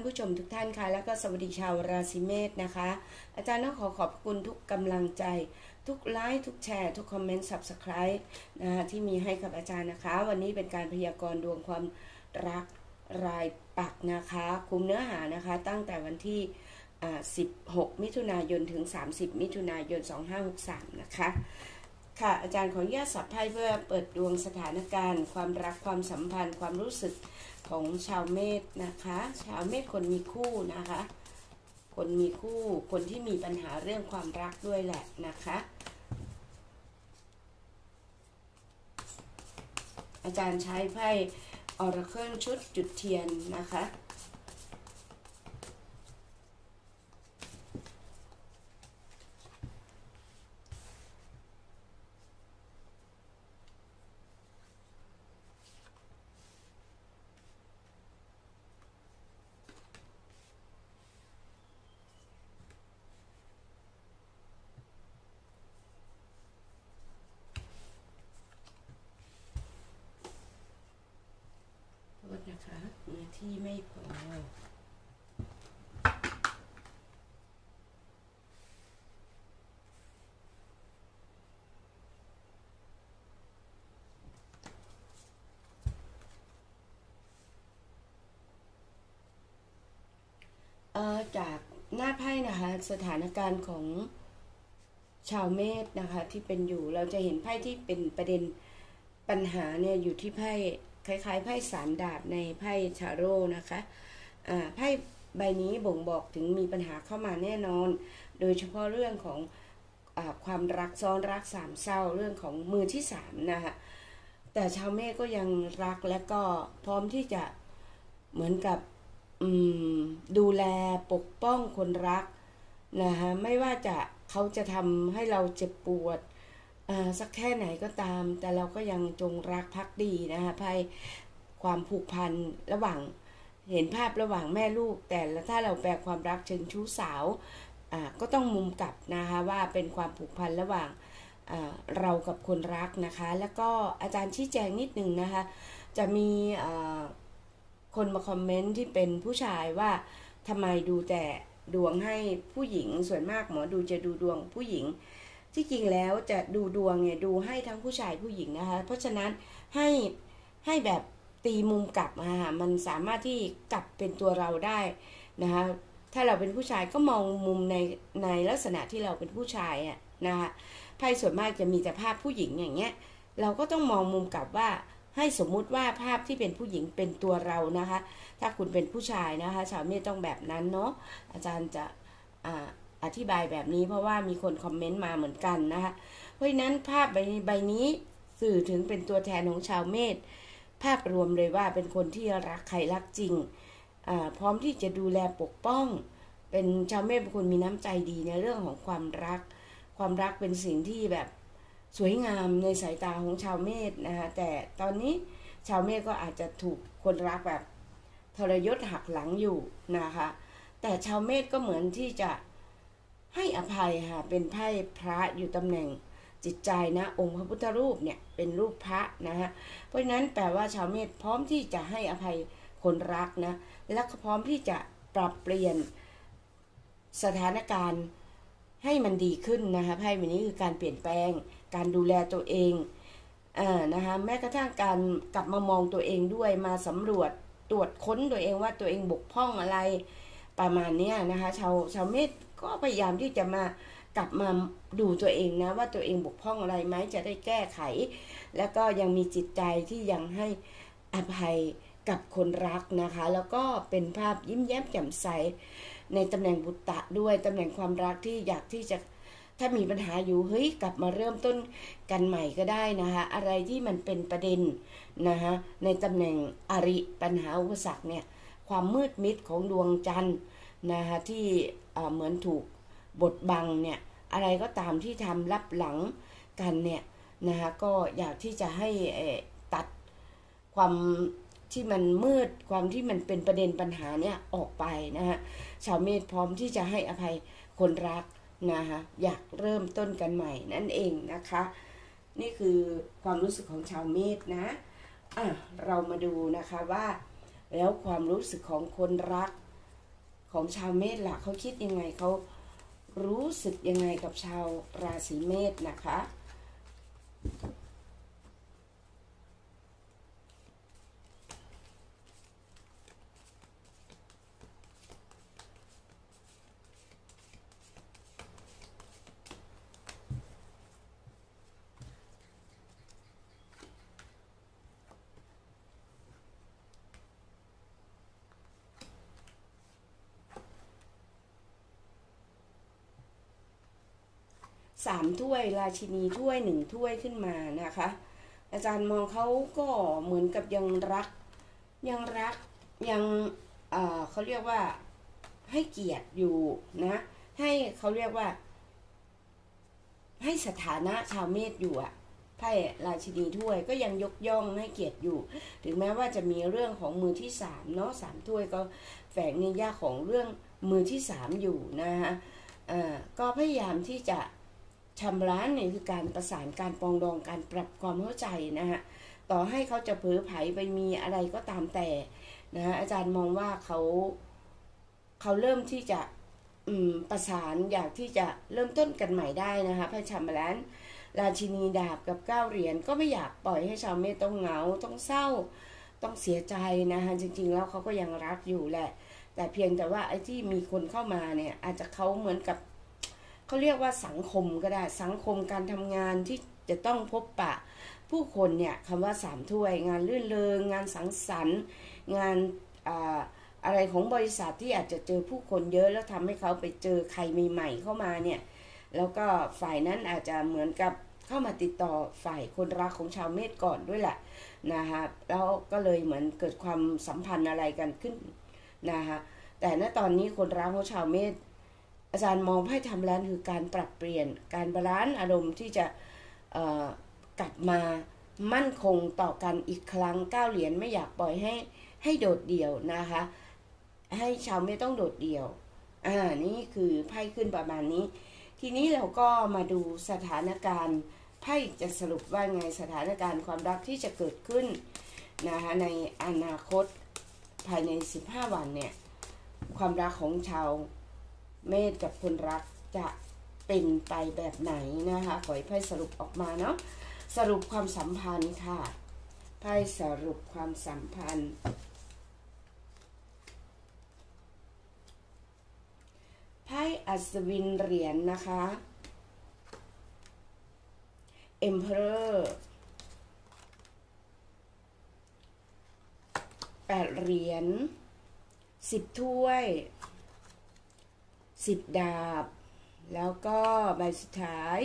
ผู้ชมทุกท่านค่ะแล้วก็สวัสดีชาวราศีเมษนะคะอาจารย์ต้องขอบคุณทุกกำลังใจทุกไลค์ทุกแชร์ทุกคอมเมนต์ Subscribe นะคะที่มีให้กับอาจารย์นะคะวันนี้เป็นการพยากรณ์ดวงความรักรายปักนะคะคุมเนื้อหานะคะตั้งแต่วันที่16 มิถุนายนถึง30 มิถุนายน 2563นะคะค่ะอาจารย์ขออนุญาตสับไพ่เพื่อเปิดดวงสถานการณ์ความรักความสัมพันธ์ความรู้สึกของชาวเมษนะคะชาวเมษคนมีคู่นะคะคนมีคู่คนที่มีปัญหาเรื่องความรักด้วยแหละนะคะอาจารย์ใช้ไพ่ออราเคิลชุดจุดเทียนนะคะนะคะเนื้อที่ไม่พอจากหน้าไพ่นะคะสถานการณ์ของชาวเมษนะคะที่เป็นอยู่เราจะเห็นไพ่ที่เป็นประเด็นปัญหาเนี่ยอยู่ที่ไพ่คล้ายๆไพ่สามดาบในไพ่ชาโร่นะคะไพ่ใบนี้บ่งบอกถึงมีปัญหาเข้ามาแน่นอนโดยเฉพาะเรื่องของความรักซ้อนรักสามเศร้าเรื่องของมือที่สามนะคะแต่ชาวเมษก็ยังรักและก็พร้อมที่จะเหมือนกับดูแลปกป้องคนรักนะคะไม่ว่าเขาจะทำให้เราเจ็บปวดสักแค่ไหนก็ตามแต่เราก็ยังจงรักภักดีนะคะไพ่ความผูกพันระหว่างเห็นภาพระหว่างแม่ลูกแต่ถ้าเราแปลความรักเชิงชู้สาวก็ต้องมุมกลับนะคะว่าเป็นความผูกพันระหว่างเรากับคนรักนะคะแล้วก็อาจารย์ชี้แจงนิดนึงนะคะจะมีคนมาคอมเมนต์ที่เป็นผู้ชายว่าทำไมดูแต่ดวงให้ผู้หญิงส่วนมากหมอดูจะดูดวงผู้หญิงที่จริงแล้วจะดูดวงเนี่ยดูให้ทั้งผู้ชายผู้หญิงนะคะเพราะฉะนั้นให้แบบตีมุมกลับมันสามารถที่กลับเป็นตัวเราได้นะคะถ้าเราเป็นผู้ชายก็มองมุมในลักษณะที่เราเป็นผู้ชายนะคะไพ่ส่วนมากจะมีแต่ภาพผู้หญิงอย่างเงี้ยเราก็ต้องมองมุมกลับว่าให้สมมุติว่าภาพที่เป็นผู้หญิงเป็นตัวเรานะคะถ้าคุณเป็นผู้ชายนะคะชาวเมษต้องแบบนั้นเนาะอาจารย์จะอธิบายแบบนี้เพราะว่ามีคนคอมเมนต์มาเหมือนกันนะคะเพราะฉะนั้นภาพใบนี้สื่อถึงเป็นตัวแทนของชาวเมษภาพรวมเลยว่าเป็นคนที่รักใครรักจริงพร้อมที่จะดูแลปกป้องเป็นชาวเมษเป็นคนมีน้ำใจดีในเรื่องของความรักเป็นสิ่งที่แบบสวยงามในสายตาของชาวเมษนะคะแต่ตอนนี้ชาวเมษก็อาจจะถูกคนรักแบบทรยศหักหลังอยู่นะคะแต่ชาวเมษก็เหมือนที่จะให้อภัยค่ะเป็นไพ่พระอยู่ตำแหน่งจิตใจนะองค์พระพุทธรูปเนี่ยเป็นรูปพระนะฮะเพราะฉะนั้นแปลว่าชาวเมษพร้อมที่จะให้อภัยคนรักนะและก็พร้อมที่จะปรับเปลี่ยนสถานการณ์ให้มันดีขึ้นนะคะไพ่วันนี้คือการเปลี่ยนแปลงการดูแลตัวเองนะคะแม้กระทั่งการกลับมามองตัวเองด้วยมาสำรวจตรวจค้นตัวเองว่าตัวเองบกพร่องอะไรประมาณนี้นะคะชาวเมษก็พยายามที่จะมากลับมาดูตัวเองนะว่าตัวเองบกพร่องอะไรไหมจะได้แก้ไขแล้วก็ยังมีจิตใจที่ยังให้อภัยกับคนรักนะคะแล้วก็เป็นภาพยิ้มแย้มแจ่มใสในตำแหน่งบุตตะด้วยตำแหน่งความรักที่อยากที่จะถ้ามีปัญหาอยู่เฮ้ยกลับมาเริ่มต้นกันใหม่ก็ได้นะคะอะไรที่มันเป็นประเด็นนะคะในตำแหน่งอริปัญหาอุปสรรคเนี่ยความมืดมิดของดวงจันทร์นะคะที่เหมือนถูกบดบังเนี่ยอะไรก็ตามที่ทำลับหลังกันเนี่ยนะคะก็อยากที่จะให้ตัดความที่มันมืดความที่มันเป็นประเด็นปัญหาเนี่ยออกไปนะคะชาวเมษพร้อมที่จะให้อภัยคนรักนะคะอยากเริ่มต้นกันใหม่นั่นเองนะคะนี่คือความรู้สึกของชาวเมษนะเรามาดูนะคะว่าแล้วความรู้สึกของคนรักของชาวเมษล่ะเขาคิดยังไงเขารู้สึกยังไงกับชาวราศีเมษนะคะ3 ถ้วย ราชินีถ้วย 1 ถ้วยขึ้นมานะคะอาจารย์มองเขาก็เหมือนกับยังรักยังเขาเรียกว่าให้เกียรติอยู่นะให้เขาเรียกว่าให้สถานะชาวเมษอยู่อะไพ่ราชินีถ้วยก็ยังยกย่องให้เกียรติอยู่ถึงแม้ว่าจะมีเรื่องของมือที่3เนาะ3 ถ้วยก็แฝงในยากของเรื่องมือที่3อยู่นะคะก็พยายามที่จะชำระเนี่ยคือการประสานการปรองดองการปรับความเข้าใจนะฮะต่อให้เขาจะเผลอไผลไปมีอะไรก็ตามแต่นะฮะอาจารย์มองว่าเขาเริ่มที่จะประสานอยากที่จะเริ่มต้นกันใหม่ได้นะคะพระชัมบาลานราชินีดาบกับ9 เหรียญก็ไม่อยากปล่อยให้ชาวเมษต้องเหงาต้องเศร้าต้องเสียใจนะคะจริงๆแล้วเขาก็ยังรักอยู่แหละแต่เพียงแต่ว่าไอ้ที่มีคนเข้ามาเนี่ยอาจจะเขาเหมือนกับเขาเรียกว่าสังคมก็ได้สังคมการทำงานที่จะต้องพบปะผู้คนเนี่ยคำว่า3 ถ้วยงานลื่นเริงงานสังสรรค์งานอะไรของบริษัทที่อาจจะเจอผู้คนเยอะแล้วทำให้เขาไปเจอใครใหม่ๆเข้ามาเนี่ยแล้วก็ฝ่ายนั้นอาจจะเหมือนกับเข้ามาติดต่อฝ่ายคนรักของชาวเมษก่อนด้วยแหละนะคะแล้วก็เลยเหมือนเกิดความสัมพันธ์อะไรกันขึ้นนะคะแต่ณตอนนี้คนรักของชาวเมษอาจารย์มองให้ทำแล้วคือการปรับเปลี่ยนการบาลานซ์อารมณ์ที่จะกลับมามั่นคงต่อกันอีกครั้ง9 เหรียญไม่อยากปล่อยให้โดดเดี่ยวนะคะให้ชาวไม่ต้องโดดเดี่ยวนี่คือไพ่ขึ้นประมาณนี้ทีนี้เราก็มาดูสถานการณ์ไพ่จะสรุปว่าไงสถานการณ์ความรักที่จะเกิดขึ้นนะคะในอนาคตภายใน15 วันเนี่ยความรักของชาวเมษกับคนรักจะเป็นไปแบบไหนนะคะขอให้ไพ่สรุปออกมาเนาะสรุปความสัมพันธ์ค่ะไพ่สรุปความสัมพันธ์ไพ่อัศวินเหรียญนะคะ Emperor 8 เหรียญ10 ถ้วย10 ดาบแล้วก็ใบสุดท้าย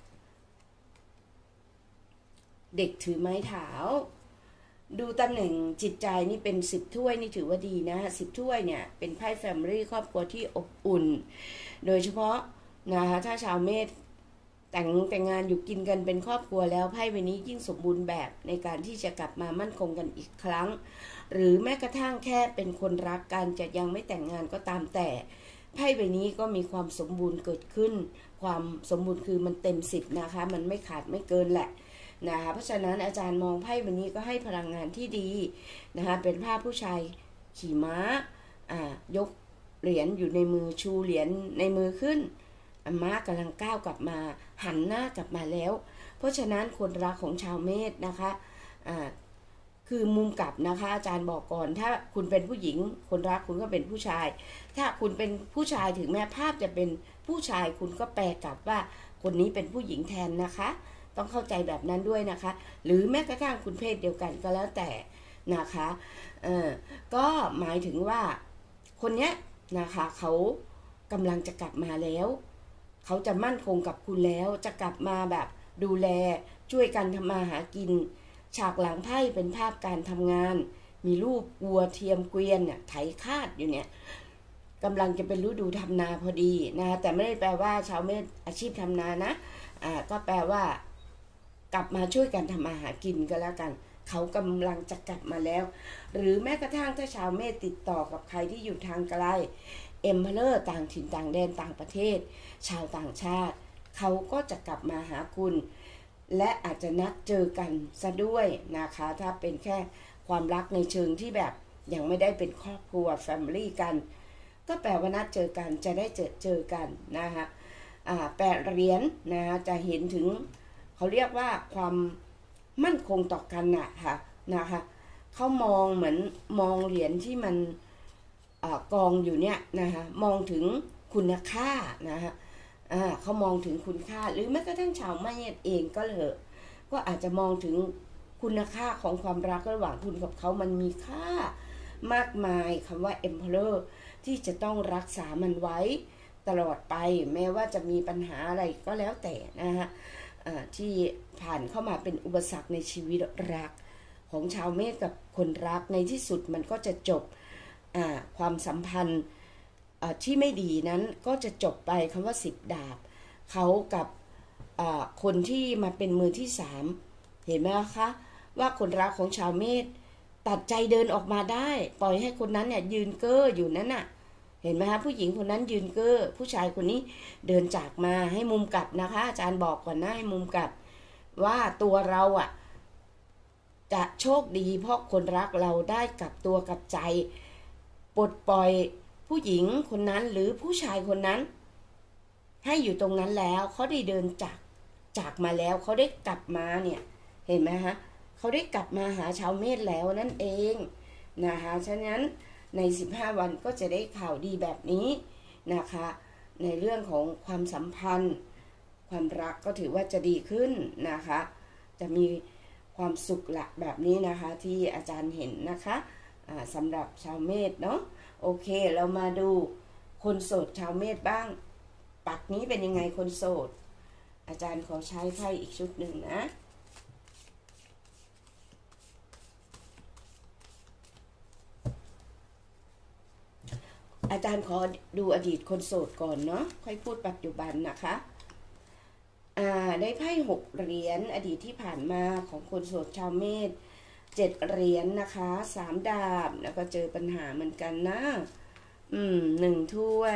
เด็กถือไม้เท้าดูตำแหน่งจิตใจนี่เป็น10 ถ้วยนี่ถือว่าดีนะ10 ถ้วยเนี่ยเป็นไพ่แฟมิลี่ครอบครัวที่อบอุ่นโดยเฉพาะนะคะถ้าชาวเมษแต่งงานอยู่กินกันเป็นครอบครัวแล้วไพ่ใบนี้ยิ่งสมบูรณ์แบบในการที่จะกลับมามั่นคงกันอีกครั้งหรือแม้กระทั่งแค่เป็นคนรักกันจะยังไม่แต่งงานก็ตามแต่ไพ่ใบนี้ก็มีความสมบูรณ์เกิดขึ้นความสมบูรณ์คือมันเต็ม10นะคะมันไม่ขาดไม่เกินแหละนะคะเพราะฉะนั้นอาจารย์มองไพ่วันนี้ก็ให้พลังงานที่ดีนะคะเป็นภาพผู้ชายขี่ม้ายกเหรียญอยู่ในมือชูเหรียญในมือขึ้นม้ากำลังก้าวกลับมาหันหน้ากลับมาแล้วเพราะฉะนั้นคนรักของชาวเมษนะคะคือมุมกลับนะคะอาจารย์บอกก่อนถ้าคุณเป็นผู้หญิงคนรักคุณก็เป็นผู้ชายถ้าคุณเป็นผู้ชายถึงแม้ภาพจะเป็นผู้ชายคุณก็แปลกลับว่าคนนี้เป็นผู้หญิงแทนนะคะต้องเข้าใจแบบนั้นด้วยนะคะหรือแม้กระทั่งคุณเพศเดียวกันก็แล้วแต่นะคะก็หมายถึงว่าคนเนี้ยนะคะเขากำลังจะกลับมาแล้วเขาจะมั่นคงกับคุณแล้วจะกลับมาแบบดูแลช่วยกันทำมาหากินฉากหลังไพ่เป็นภาพการทำงานมีรูปวัวเทียมเกวียนเนี่ยไถคาดอยู่เนี่ยกำลังจะเป็นฤดูทำนาพอดีนะแต่ไม่ได้แปลว่าชาวเมษอาชีพทำนานะก็แปลว่ากลับมาช่วยกันทำมาหากินก็แล้วกันเขากำลังจะกลับมาแล้วหรือแม้กระทั่งถ้าชาวเมษติดต่อกับใครที่อยู่ทางไกลเอ็มเพลอร์ต่างถิ่นต่างแดนต่างประเทศชาวต่างชาติเขาก็จะกลับมาหาคุณและอาจจะนัดเจอกันซะด้วยนะคะถ้าเป็นแค่ความรักในเชิงที่แบบยังไม่ได้เป็นครอบครัวแฟมิลี่กันก็แปลว่านัดเจอกันจะได้เจอกันนะคะ8 เหรียญนะจะเห็นถึงเขาเรียกว่าความมั่นคงต่อกันนะคะเขามองเหมือนมองเหรียญที่มันกองอยู่เนี่ยนะคะมองถึงคุณค่านะคะเขามองถึงคุณค่าหรือแม้กระทั่งชาวเมษเองก็เลยก็อาจจะมองถึงคุณค่าของความรักระหว่างคุณกับเขามันมีค่ามากมายคำว่า Emperor ที่จะต้องรักษามันไว้ตลอดไปแม้ว่าจะมีปัญหาอะไรก็แล้วแต่นะฮะที่ผ่านเข้ามาเป็นอุปสรรคในชีวิตรักของชาวเมษกับคนรักในที่สุดมันก็จะจบความสัมพันธ์ที่ไม่ดีนั้นก็จะจบไปคำว่า10 ดาบเขากับคนที่มาเป็นมือที่3เห็นไหมคะว่าคนรักของชาวเมษตัดใจเดินออกมาได้ปล่อยให้คนนั้นเนี่ยยืนเก้ออยู่นั้นน่ะเห็นไหมคะผู้หญิงคนนั้นยืนเก้อผู้ชายคนนี้เดินจากมาให้มุมกลับนะคะอาจารย์บอกก่อนนะให้มุมกลับว่าตัวเราจะโชคดีเพราะคนรักเราได้กลับตัวกลับใจปลดปล่อยผู้หญิงคนนั้นหรือผู้ชายคนนั้นให้อยู่ตรงนั้นแล้วเขาได้เดินจากมาแล้วเขาได้กลับมาเนี่ยเห็นไหมฮะเขาได้กลับมาหาชาวเมษแล้วนั่นเองนะคะฉะนั้นใน15 วันก็จะได้ข่าวดีแบบนี้นะคะในเรื่องของความสัมพันธ์ความรักก็ถือว่าจะดีขึ้นนะคะจะมีความสุขละแบบนี้นะคะที่อาจารย์เห็นนะคะสำหรับชาวเมษเนาะโอเคเรามาดูคนโสดชาวเมษบ้างปักนี้เป็นยังไงคนโสดอาจารย์ขอใช้ไพ่อีกชุดหนึ่งนะอาจารย์ขอดูอดีตคนโสดก่อนเนาะค่อยพูดปัจจุบันนะคะได้ไพ่6 เหรียญอดีตที่ผ่านมาของคนโสดชาวเมษ7 เหรียญนะคะ3 ดาบแล้วก็เจอปัญหาเหมือนกันนะ1 ถ้วย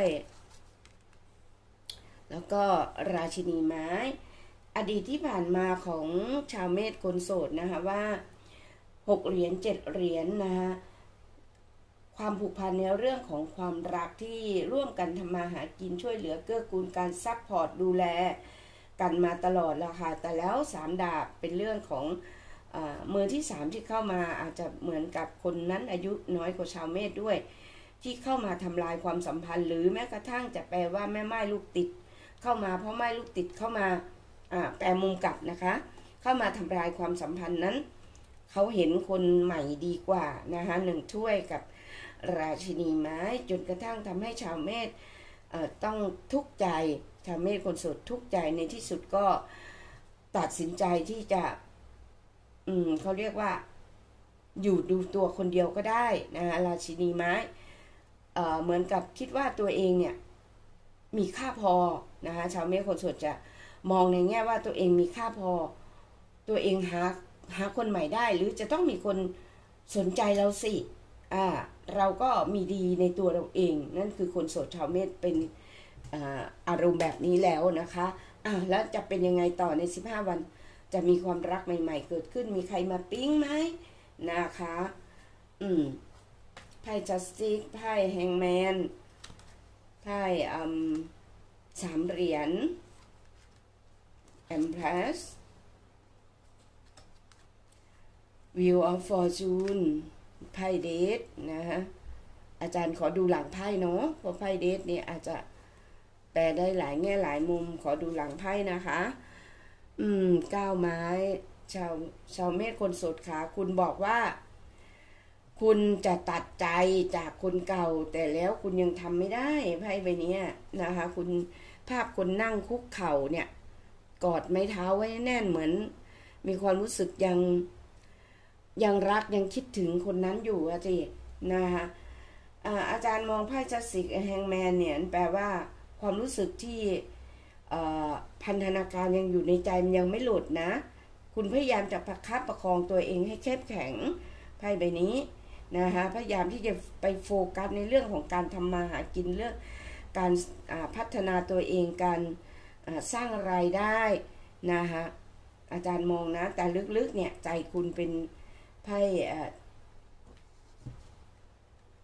แล้วก็ราชินีไม้อดีตที่ผ่านมาของชาวเมษคนโสดนะคะว่า6 เหรียญ7 เหรียญนะคะความผูกพันในเรื่องของความรักที่ร่วมกันทำมาหากินช่วยเหลือเกื้อกูลการซัพพอร์ตดูแลกันมาตลอดแล้วค่ะแต่แล้ว3 ดาบเป็นเรื่องของมือที่3ที่เข้ามาอาจจะเหมือนกับคนนั้นอายุน้อยกว่าชาวเมษด้วยที่เข้ามาทำลายความสัมพันธ์หรือแม้กระทั่งจะแปลว่าแม่ไม้ลูกติดเข้ามาเพราะไม้ลูกติดเข้ามาแปลมุมกลับนะคะเข้ามาทำลายความสัมพันธ์นั้นเขาเห็นคนใหม่ดีกว่านะคะ1 ถ้วยกับราชินีไม้จนกระทั่งทำให้ชาวเมษต้องทุกข์ใจชาวเมษคนโสดทุกข์ใจในที่สุดก็ตัดสินใจที่จะเขาเรียกว่าอยู่ดูตัวคนเดียวก็ได้นะคะราชินีไม้เหมือนกับคิดว่าตัวเองเนี่ยมีค่าพอนะคะชาวเมษคนโสดจะมองในแง่ว่าตัวเองมีค่าพอตัวเองหาคนใหม่ได้หรือจะต้องมีคนสนใจเราสิเราก็มีดีในตัวเราเองนั่นคือคนโสดชาวเมษเป็นอารมณ์แบบนี้แล้วนะคะแล้วจะเป็นยังไงต่อใน15 วันจะมีความรักใหม่ๆเกิดขึ้นมีใครมาปิ๊งไหมนะคะไพ่จัสติกไพ่แฮงแมนไพ่3 เหรียญEmpress Wheel of Fortune ไพ่เดทนะฮะอาจารย์ขอดูหลังไพ่เนาะเพราะไพ่เดทเนี่ยอาจจะแปลได้หลายแง่หลายมุมขอดูหลังไพ่นะคะ9 ไม้ชาวเมษคนโสดขาคุณบอกว่าคุณจะตัดใจจากคนเก่าแต่แล้วคุณยังทำไม่ได้ไพ่ใบนี้นะคะคุณภาพคนนั่งคุกเข่าเนี่ยกอดไม้เท้าไว้แน่นเหมือนมีความรู้สึกยังรักยังคิดถึงคนนั้นอยู่สินะคะอาจารย์มองไพ่จัสติกแฮงแมนเนี่ยแปลว่าความรู้สึกที่พันธนาการยังอยู่ในใจมันยังไม่หลุดนะคุณพยายามจะประคับประคองตัวเองให้เข้มแข็งไพ่ใบนี้นะคะพยายามที่จะไปโฟกัสในเรื่องของการทำมาหากินเรื่องการพัฒนาตัวเองการสร้างรายได้นะคะอาจารย์มองนะแต่ลึกๆเนี่ยใจคุณเป็นไพ่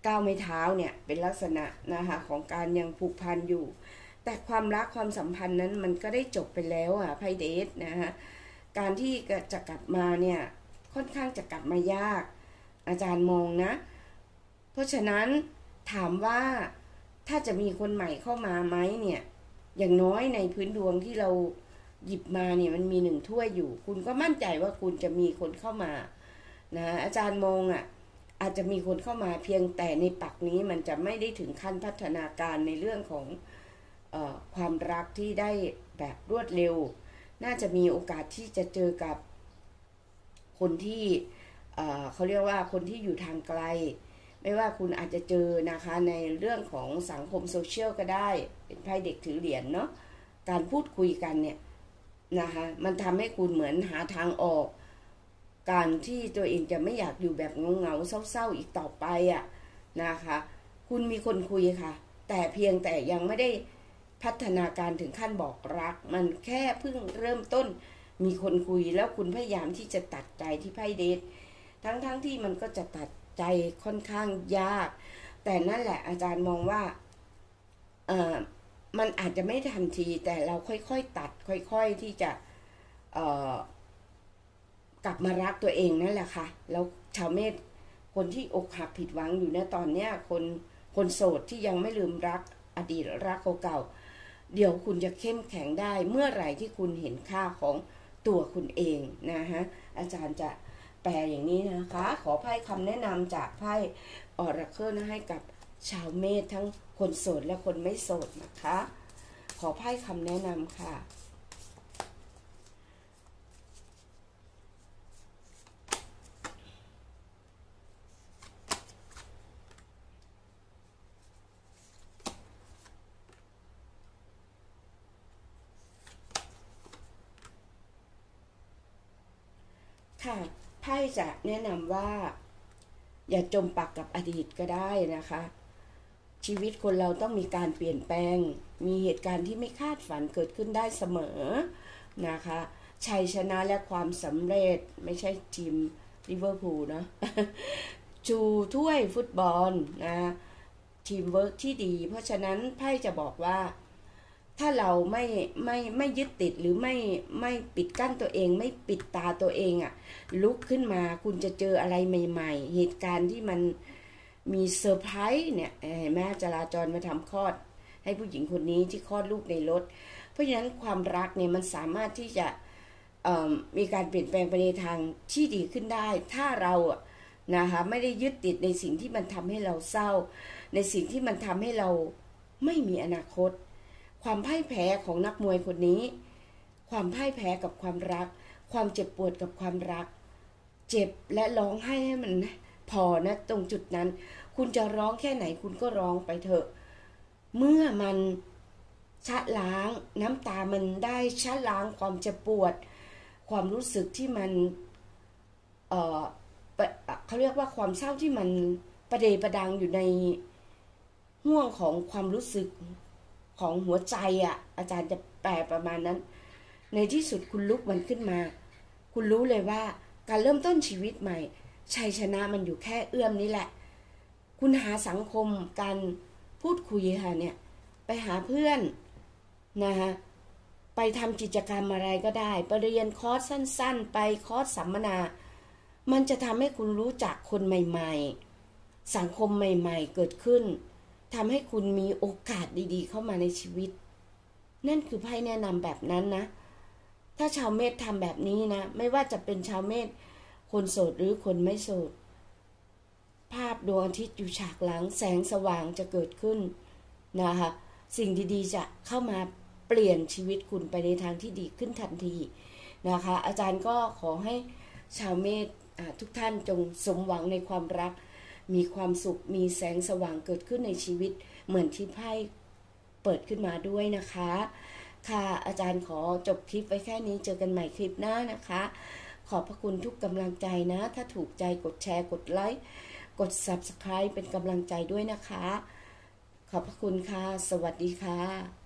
ก้าวไม้เท้าเนี่ยเป็นลักษณะนะคะของการยังผูกพันอยู่แต่ความรักความสัมพันธ์นั้นมันก็ได้จบไปแล้วไพ่เดทนะคะการที่จะกลับมาเนี่ยค่อนข้างจะกลับมายากอาจารย์มองนะเพราะฉะนั้นถามว่าถ้าจะมีคนใหม่เข้ามาไหมเนี่ยอย่างน้อยในพื้นดวงที่เราหยิบมาเนี่ยมันมี1 ถ้วยอยู่คุณก็มั่นใจว่าคุณจะมีคนเข้ามานะอาจารย์มองอาจจะมีคนเข้ามาเพียงแต่ในปักนี้มันจะไม่ได้ถึงขั้นพัฒนาการในเรื่องของความรักที่ได้แบบรวดเร็วน่าจะมีโอกาสที่จะเจอกับคนที่เขาเรียกว่าคนที่อยู่ทางไกลไม่ว่าคุณอาจจะเจอนะคะในเรื่องของสังคมโซเชียลก็ได้เป็นไพ่เด็กถือเหรียญเนาะการพูดคุยกันเนี่ยนะคะมันทำให้คุณเหมือนหาทางออกการที่ตัวเองจะไม่อยากอยู่แบบเงาเศร้าๆอีกต่อไปนะคะคุณมีคนคุยค่ะแต่เพียงแต่ยังไม่ได้พัฒนาการถึงขั้นบอกรักมันแค่เพิ่งเริ่มต้นมีคนคุยแล้วคุณพยายามที่จะตัดใจที่ไพ่เดททั้งที่มันก็จะตัดใจค่อนข้างยากแต่นั่นแหละอาจารย์มองว่ามันอาจจะไม่ทันทีแต่เราค่อยๆตัดค่อยๆที่จะกลับมารักตัวเองนั่นแหละค่ะแล้วชาวเมษคนที่อกหักผิดหวังอยู่ในตอนเนี้ยคนโสดที่ยังไม่ลืมรักอดีตรักเก่าๆเดี๋ยวคุณจะเข้มแข็งได้เมื่อไหร่ที่คุณเห็นค่าของตัวคุณเองนะฮะอาจารย์จะแปลอย่างนี้นะคะขอไพ่คำแนะนำจากไพ่ออราเคิลให้กับชาวเมษทั้งคนโสดและคนไม่โสดนะคะขอไพ่คำแนะนำค่ะค่ะไพ่จะแนะนำว่าอย่าจมปักกับอดีตก็ได้นะคะชีวิตคนเราต้องมีการเปลี่ยนแปลงมีเหตุการณ์ที่ไม่คาดฝันเกิดขึ้นได้เสมอนะคะชัยชนะและความสำเร็จไม่ใช่ทีมลิเวอร์พูลเนาะชูถ้วยฟุตบอลนะทีมเวิร์กที่ดีเพราะฉะนั้นไพ่จะบอกว่าถ้าเราไม่ยึดติดหรือไม่ปิดกั้นตัวเองไม่ปิดตาตัวเองลุกขึ้นมาคุณจะเจออะไรใหม่ๆเหตุการณ์ที่มันมีเซอร์ไพรส์เนี่ยแม่จราจรมาทำคลอดให้ผู้หญิงคนนี้ที่คลอดลูกในรถเพราะฉะนั้นความรักเนี่ยมันสามารถที่จะมีการเปลี่ยนแปลงไปในทางที่ดีขึ้นได้ถ้าเรานะคะไม่ได้ยึดติดในสิ่งที่มันทำให้เราเศร้าในสิ่งที่มันทำให้เราไม่มีอนาคตความพ่ายแพ้ของนักมวยคนนี้ความพ่ายแพ้กับความรักความเจ็บปวดกับความรักเจ็บและร้องไห้ให้มันพอนะตรงจุดนั้นคุณจะร้องแค่ไหนคุณก็ร้องไปเถอะเมื่อมันชะล้างน้ำตามันได้ชะล้างความเจ็บปวดความรู้สึกที่มันเขาเรียกว่าความเศร้าที่มันประเดประดังอยู่ในห่วงของความรู้สึกของหัวใจอาจารย์จะแปลประมาณนั้นในที่สุดคุณลุกมันขึ้นมาคุณรู้เลยว่าการเริ่มต้นชีวิตใหม่ชัยชนะมันอยู่แค่เอื้อมนี้แหละคุณหาสังคมการพูดคุยค่ะเนี่ยไปหาเพื่อนนะคะไปทำกิจกรรมอะไรก็ได้ไปเรียนคอร์สสั้นๆไปคอร์สสัมมนามันจะทำให้คุณรู้จักคนใหม่ๆสังคมใหม่ๆเกิดขึ้นทำให้คุณมีโอกาสดีๆเข้ามาในชีวิตนั่นคือไพ่แนะนำแบบนั้นนะถ้าชาวเมษทำแบบนี้นะไม่ว่าจะเป็นชาวเมษคนโสดหรือคนไม่โสดภาพดวงอาทิตย์อยู่ฉากหลังแสงสว่างจะเกิดขึ้นนะคะสิ่งดีๆจะเข้ามาเปลี่ยนชีวิตคุณไปในทางที่ดีขึ้นทันทีนะคะอาจารย์ก็ขอให้ชาวเมษทุกท่านจงสมหวังในความรักมีความสุขมีแสงสว่างเกิดขึ้นในชีวิตเหมือนที่ไพ่เปิดขึ้นมาด้วยนะคะค่ะอาจารย์ขอจบคลิปไว้แค่นี้เจอกันใหม่คลิปหน้านะคะขอบพระคุณทุกกำลังใจนะถ้าถูกใจกดแชร์กดไลค์กด Subscribe เป็นกำลังใจด้วยนะคะขอบพระคุณค่ะสวัสดีค่ะ